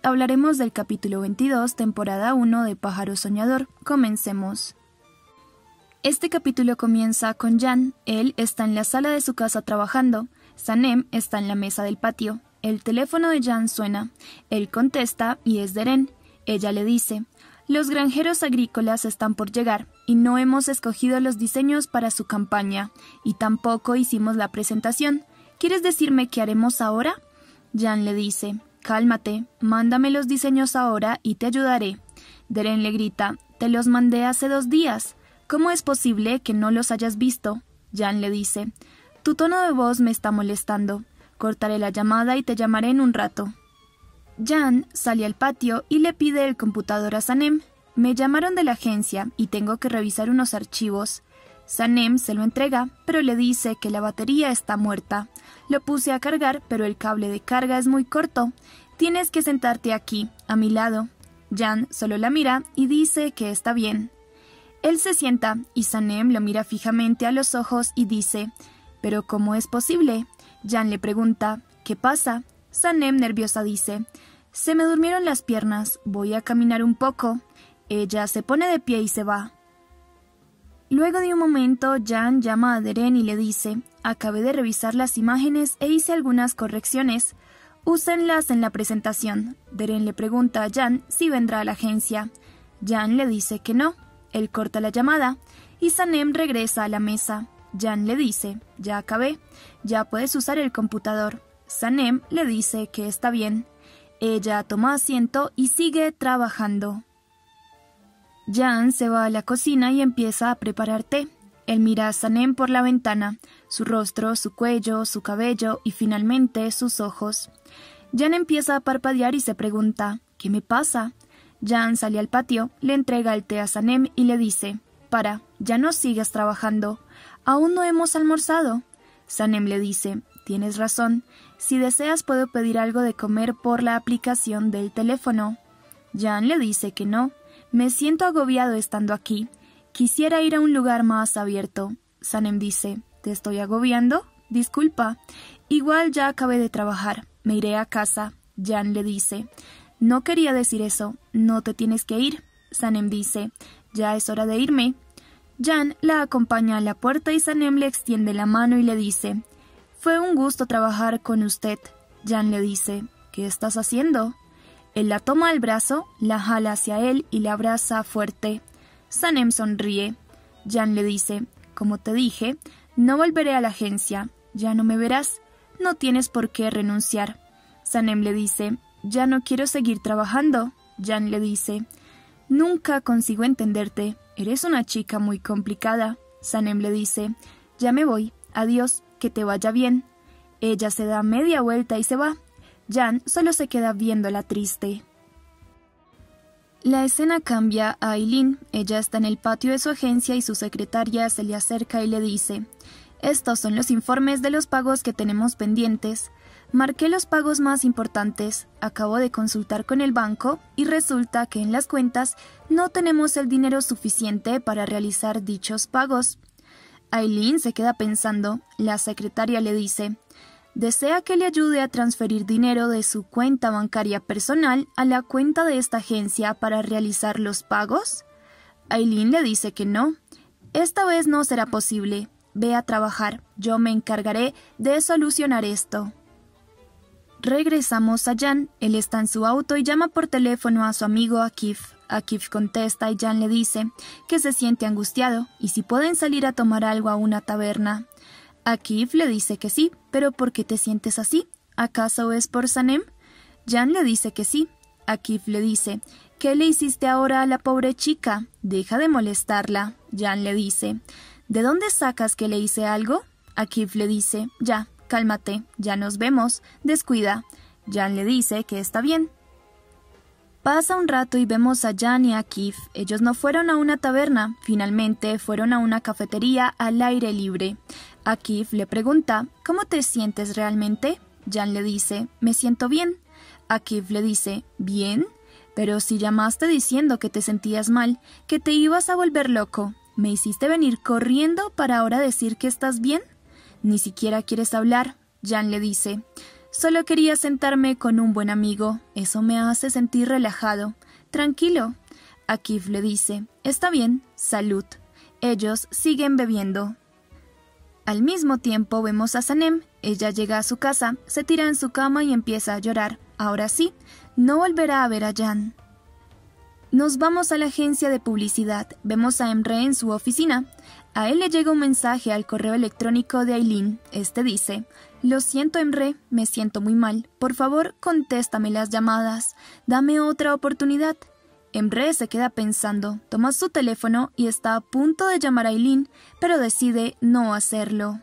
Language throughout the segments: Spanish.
hablaremos del capítulo 22, temporada 1 de Pájaro Soñador. Comencemos. Este capítulo comienza con Jan. Él está en la sala de su casa trabajando. Sanem está en la mesa del patio. El teléfono de Jan suena. Él contesta y es Deren. Ella le dice: los granjeros agrícolas están por llegar y no hemos escogido los diseños para su campaña y tampoco hicimos la presentación. ¿Quieres decirme qué haremos ahora? Jan le dice: cálmate, mándame los diseños ahora y te ayudaré. Deren le grita: te los mandé hace 2 días. ¿Cómo es posible que no los hayas visto? Jan le dice: tu tono de voz me está molestando. Cortaré la llamada y te llamaré en un rato. Jan sale al patio y le pide el computador a Sanem. Me llamaron de la agencia y tengo que revisar unos archivos. Sanem se lo entrega, pero le dice que la batería está muerta. Lo puse a cargar, pero el cable de carga es muy corto. Tienes que sentarte aquí, a mi lado. Jan solo la mira y dice que está bien. Él se sienta y Sanem lo mira fijamente a los ojos y dice: ¿pero cómo es posible? Jan le pregunta: ¿qué pasa? Sanem, nerviosa, dice: se me durmieron las piernas, voy a caminar un poco. Ella se pone de pie y se va. Luego de un momento, Jan llama a Deren y le dice: acabé de revisar las imágenes e hice algunas correcciones. Úsenlas en la presentación. Deren le pregunta a Jan si vendrá a la agencia. Jan le dice que no. Él corta la llamada y Sanem regresa a la mesa. Jan le dice: ya acabé, ya puedes usar el computador. Sanem le dice que está bien. Ella toma asiento y sigue trabajando. Jan se va a la cocina y empieza a preparar té. Él mira a Sanem por la ventana, su rostro, su cuello, su cabello y finalmente sus ojos. Jan empieza a parpadear y se pregunta: ¿qué me pasa? Jan sale al patio, le entrega el té a Sanem y le dice: para, ya no sigas trabajando. Aún no hemos almorzado. Sanem le dice: tienes razón. Si deseas puedo pedir algo de comer por la aplicación del teléfono. Jan le dice que no. Me siento agobiado estando aquí. Quisiera ir a un lugar más abierto. Sanem dice: ¿te estoy agobiando? Disculpa. Igual ya acabé de trabajar. Me iré a casa. Jan le dice: no quería decir eso. No te tienes que ir. Sanem dice: ya es hora de irme. Jan la acompaña a la puerta y Sanem le extiende la mano y le dice: fue un gusto trabajar con usted. Jan le dice: ¿qué estás haciendo? Él la toma al brazo, la jala hacia él y la abraza fuerte. Sanem sonríe. Jan le dice: como te dije, no volveré a la agencia. Ya no me verás. No tienes por qué renunciar. Sanem le dice: ya no quiero seguir trabajando. Jan le dice: nunca consigo entenderte. Eres una chica muy complicada. Sanem le dice: ya me voy. Adiós, que te vaya bien. Ella se da media vuelta y se va. Jan solo se queda viéndola triste. La escena cambia a Aileen. Ella está en el patio de su agencia y su secretaria se le acerca y le dice: estos son los informes de los pagos que tenemos pendientes. Marqué los pagos más importantes. Acabo de consultar con el banco y resulta que en las cuentas no tenemos el dinero suficiente para realizar dichos pagos. Aileen se queda pensando. La secretaria le dice: ¿desea que le ayude a transferir dinero de su cuenta bancaria personal a la cuenta de esta agencia para realizar los pagos? Aileen le dice que no. Esta vez no será posible. Ve a trabajar. Yo me encargaré de solucionar esto. Regresamos a Jan. Él está en su auto y llama por teléfono a su amigo Akif. Akif contesta y Jan le dice que se siente angustiado y si pueden salir a tomar algo a una taberna. Akif le dice que sí, pero ¿por qué te sientes así? ¿Acaso es por Sanem? Jan le dice que sí. Akif le dice: ¿qué le hiciste ahora a la pobre chica? Deja de molestarla. Jan le dice: ¿de dónde sacas que le hice algo? Akif le dice: ya, cálmate, ya nos vemos, descuida. Jan le dice que está bien. Pasa un rato y vemos a Jan y a Akif. Ellos no fueron a una taberna, finalmente fueron a una cafetería al aire libre. Akif le pregunta: ¿cómo te sientes realmente? Jan le dice: me siento bien. Akif le dice: ¿bien? Pero si llamaste diciendo que te sentías mal, que te ibas a volver loco, ¿me hiciste venir corriendo para ahora decir que estás bien? Ni siquiera quieres hablar. Jan le dice: Solo quería sentarme con un buen amigo. Eso me hace sentir relajado. Tranquilo. Akif le dice, está bien, salud. Ellos siguen bebiendo. Al mismo tiempo vemos a Sanem. Ella llega a su casa, se tira en su cama y empieza a llorar. Ahora sí, no volverá a ver a Jan. Nos vamos a la agencia de publicidad. Vemos a Emre en su oficina. A él le llega un mensaje al correo electrónico de Aileen. Este dice, lo siento Emre, me siento muy mal. Por favor, contéstame las llamadas. Dame otra oportunidad. Emre se queda pensando, toma su teléfono y está a punto de llamar a Aileen, pero decide no hacerlo.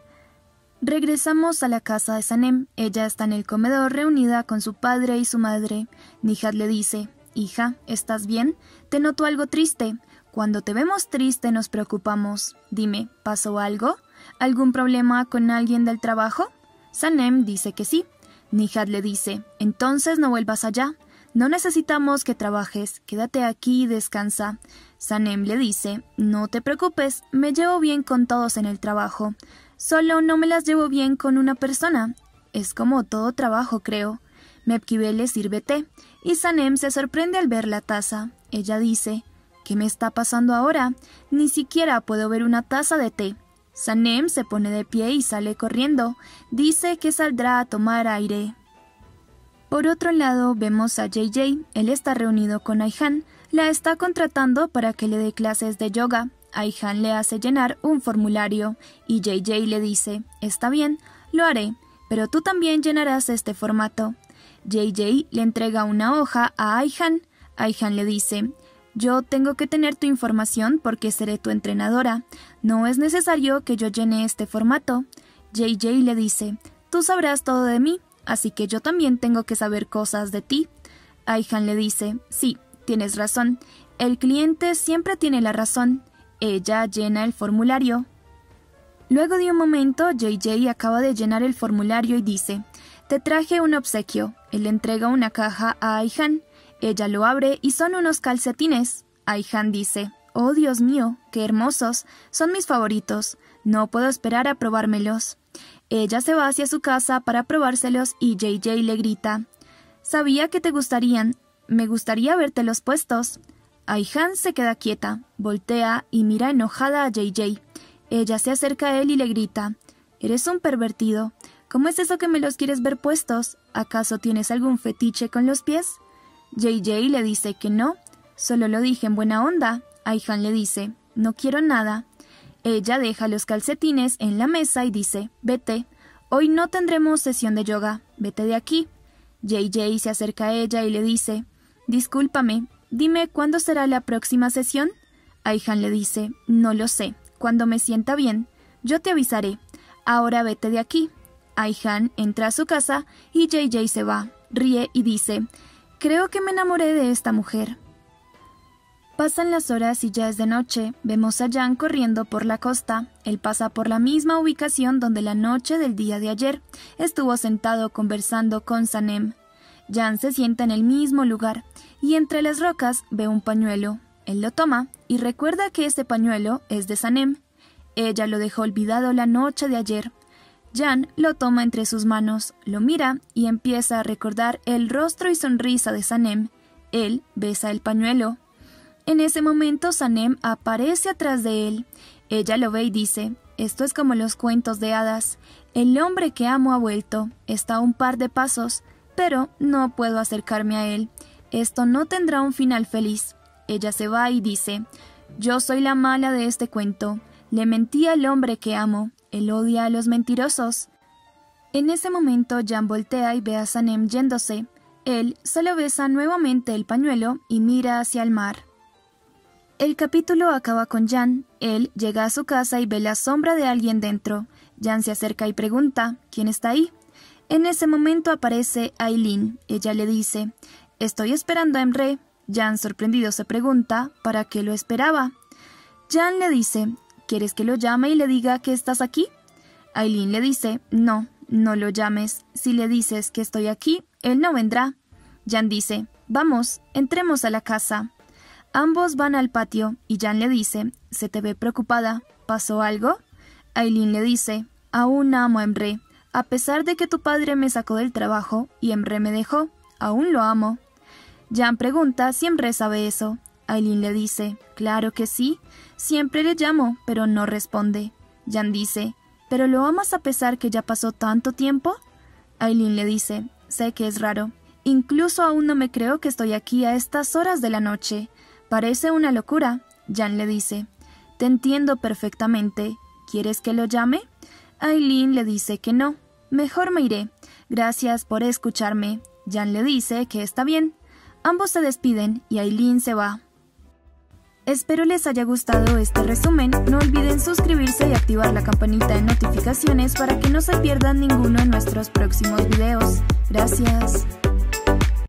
Regresamos a la casa de Sanem. Ella está en el comedor reunida con su padre y su madre. Nihat le dice, hija, ¿estás bien? Te noto algo triste. Cuando te vemos triste nos preocupamos. Dime, ¿pasó algo? ¿Algún problema con alguien del trabajo? Sanem dice que sí. Nihat le dice, entonces no vuelvas allá. No necesitamos que trabajes, quédate aquí y descansa. Sanem le dice, no te preocupes, me llevo bien con todos en el trabajo. Solo no me las llevo bien con una persona. Es como todo trabajo, creo. Mepkibe le sirve té, y Sanem se sorprende al ver la taza. Ella dice, ¿qué me está pasando ahora? Ni siquiera puedo ver una taza de té. Sanem se pone de pie y sale corriendo. Dice que saldrá a tomar aire. Por otro lado, vemos a JJ. Él está reunido con Ayhan. La está contratando para que le dé clases de yoga. Ayhan le hace llenar un formulario y JJ le dice, está bien, lo haré, pero tú también llenarás este formato. JJ le entrega una hoja a Ayhan. Ayhan le dice, yo tengo que tener tu información porque seré tu entrenadora. No es necesario que yo llene este formato. JJ le dice, tú sabrás todo de mí. Así que yo también tengo que saber cosas de ti. Ayhan le dice, sí, tienes razón. El cliente siempre tiene la razón. Ella llena el formulario. Luego de un momento, JJ acaba de llenar el formulario y dice, te traje un obsequio. Él le entrega una caja a Ayhan. Ella lo abre y son unos calcetines. Ayhan dice, oh Dios mío, qué hermosos. Son mis favoritos. No puedo esperar a probármelos. Ella se va hacia su casa para probárselos y JJ le grita, sabía que te gustarían, me gustaría vértelos puestos. Ayhan se queda quieta, voltea y mira enojada a JJ. Ella se acerca a él y le grita, eres un pervertido, ¿cómo es eso que me los quieres ver puestos? ¿Acaso tienes algún fetiche con los pies? JJ le dice que no, solo lo dije en buena onda. Ayhan le dice, no quiero nada. Ella deja los calcetines en la mesa y dice, vete, hoy no tendremos sesión de yoga, vete de aquí. JJ se acerca a ella y le dice, discúlpame, dime cuándo será la próxima sesión. Ayhan le dice, no lo sé, cuando me sienta bien, yo te avisaré, ahora vete de aquí. Ayhan entra a su casa y JJ se va, ríe y dice, creo que me enamoré de esta mujer. Pasan las horas y ya es de noche. Vemos a Jan corriendo por la costa. Él pasa por la misma ubicación donde la noche del día de ayer estuvo sentado conversando con Sanem. Jan se sienta en el mismo lugar y entre las rocas ve un pañuelo. Él lo toma y recuerda que ese pañuelo es de Sanem. Ella lo dejó olvidado la noche de ayer. Jan lo toma entre sus manos, lo mira y empieza a recordar el rostro y sonrisa de Sanem. Él besa el pañuelo. En ese momento Sanem aparece atrás de él. Ella lo ve y dice, esto es como los cuentos de hadas. El hombre que amo ha vuelto, está a un par de pasos, pero no puedo acercarme a él. Esto no tendrá un final feliz. Ella se va y dice, yo soy la mala de este cuento. Le mentí al hombre que amo, él odia a los mentirosos. En ese momento Jan voltea y ve a Sanem yéndose. Él solo besa nuevamente el pañuelo y mira hacia el mar. El capítulo acaba con Jan. Él llega a su casa y ve la sombra de alguien dentro. Jan se acerca y pregunta, ¿quién está ahí? En ese momento aparece Aileen. Ella le dice, estoy esperando a Emre. Jan, sorprendido, se pregunta, ¿para qué lo esperaba? Jan le dice, ¿quieres que lo llame y le diga que estás aquí? Aileen le dice, no, no lo llames. Si le dices que estoy aquí, él no vendrá. Jan dice, vamos, entremos a la casa. Ambos van al patio y Jan le dice, se te ve preocupada, ¿pasó algo? Aileen le dice, aún amo a Emre, A pesar de que tu padre me sacó del trabajo y Emre me dejó, aún lo amo. Jan pregunta si Emre sabe eso. Aileen le dice, claro que sí, siempre le llamo, pero no responde. Jan dice, ¿pero lo amas a pesar que ya pasó tanto tiempo? Aileen le dice, sé que es raro, incluso aún no me creo que estoy aquí a estas horas de la noche. Parece una locura. Jan le dice, te entiendo perfectamente, ¿quieres que lo llame? Aileen le dice que no, mejor me iré, gracias por escucharme. Jan le dice que está bien. Ambos se despiden y Aileen se va. Espero les haya gustado este resumen, no olviden suscribirse y activar la campanita de notificaciones para que no se pierdan ninguno de nuestros próximos videos. Gracias.